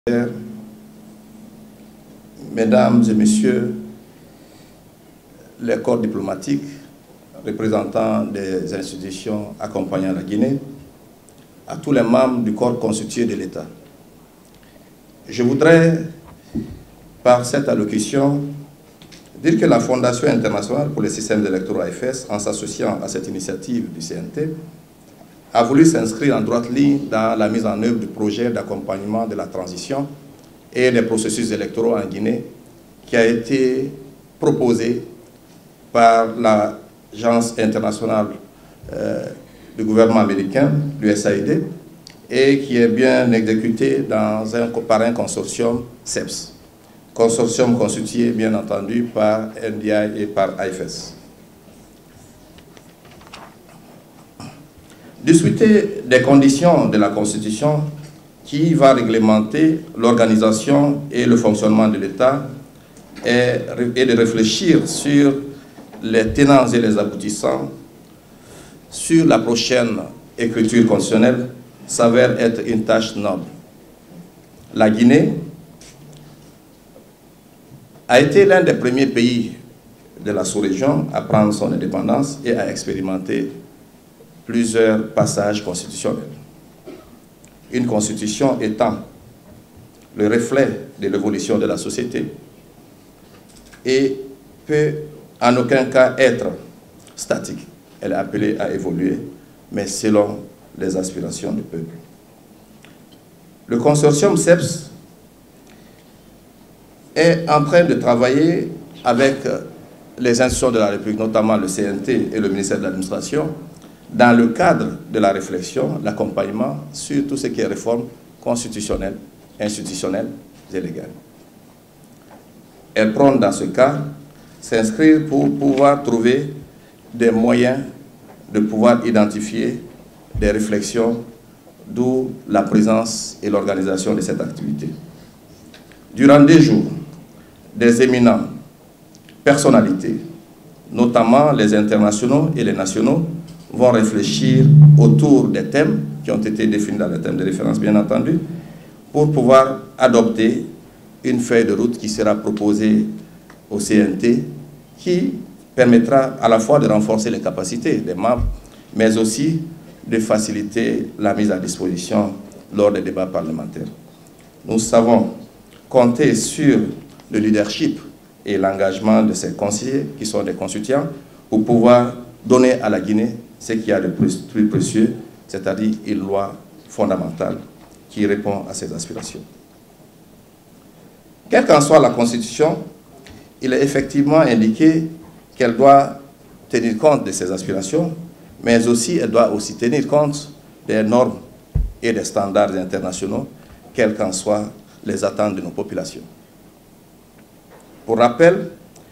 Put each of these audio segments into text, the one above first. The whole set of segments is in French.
Mesdames et Messieurs les corps diplomatiques, représentants des institutions accompagnant la Guinée, à tous les membres du corps constitué de l'État. Je voudrais, par cette allocution, dire que la Fondation internationale pour les systèmes électoraux AFS, en s'associant à cette initiative du CNT, a voulu s'inscrire en droite ligne dans la mise en œuvre du projet d'accompagnement de la transition et des processus électoraux en Guinée qui a été proposé par l'Agence internationale du gouvernement américain, l'USAID, et qui est bien exécuté par un consortium CEPS, consortium constitué bien entendu par NDI et par AFS. Discuter des conditions de la Constitution qui va réglementer l'organisation et le fonctionnement de l'État et de réfléchir sur les tenants et les aboutissants sur la prochaine écriture constitutionnelle s'avère être une tâche noble. La Guinée a été l'un des premiers pays de la sous-région à prendre son indépendance et à expérimenter plusieurs passages constitutionnels. Une constitution étant le reflet de l'évolution de la société et peut en aucun cas être statique. Elle est appelée à évoluer, mais selon les aspirations du peuple. Le consortium CEPS est en train de travailler avec les institutions de la République, notamment le CNT et le ministère de l'Administration, dans le cadre de la réflexion, l'accompagnement sur tout ce qui est réforme constitutionnelle, institutionnelle et légale. Elle prend dans ce cas s'inscrire pour pouvoir trouver des moyens de pouvoir identifier des réflexions, d'où la présence et l'organisation de cette activité. Durant 2 jours, des éminents personnalités, notamment les internationaux et les nationaux, vont réfléchir autour des thèmes qui ont été définis dans les thèmes de référence, bien entendu, pour pouvoir adopter une feuille de route qui sera proposée au CNT, qui permettra à la fois de renforcer les capacités des membres, mais aussi de faciliter la mise à disposition lors des débats parlementaires. Nous savons compter sur le leadership et l'engagement de ces conseillers, qui sont des constituants, pour pouvoir donner à la Guinée ce qu'il y a de plus précieux, c'est-à-dire une loi fondamentale qui répond à ses aspirations. Quelle qu'en soit la Constitution, il est effectivement indiqué qu'elle doit tenir compte de ses aspirations, mais aussi elle doit aussi tenir compte des normes et des standards internationaux, quelles qu'en soient les attentes de nos populations. Pour rappel,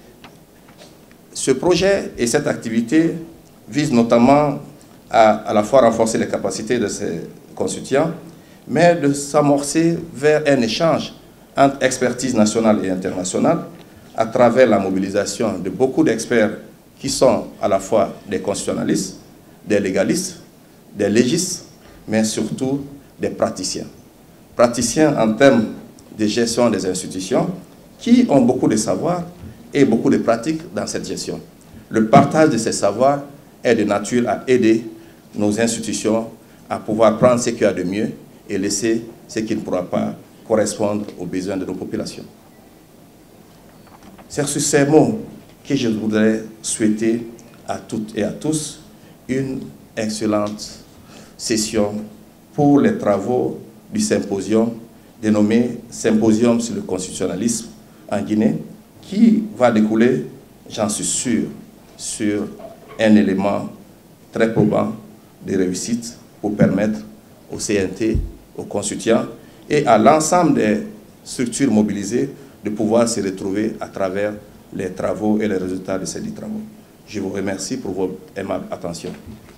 ce projet et cette activité visent notamment à la fois renforcer les capacités de ces constituants, mais de s'amorcer vers un échange entre expertise nationale et internationale à travers la mobilisation de beaucoup d'experts qui sont à la fois des constitutionnalistes, des légalistes, des légistes, mais surtout des praticiens. Praticiens en termes de gestion des institutions qui ont beaucoup de savoir et beaucoup de pratiques dans cette gestion. Le partage de ces savoirs est de nature à aider nos institutions à pouvoir prendre ce qu'il y a de mieux et laisser ce qui ne pourra pas correspondre aux besoins de nos populations. C'est sur ces mots que je voudrais souhaiter à toutes et à tous une excellente session pour les travaux du symposium dénommé Symposium sur le constitutionnalisme en Guinée, qui va découler, j'en suis sûr, sur un élément très probant de réussite pour permettre au CNT, aux constituants et à l'ensemble des structures mobilisées de pouvoir se retrouver à travers les travaux et les résultats de ces 10 travaux. Je vous remercie pour votre aimable attention.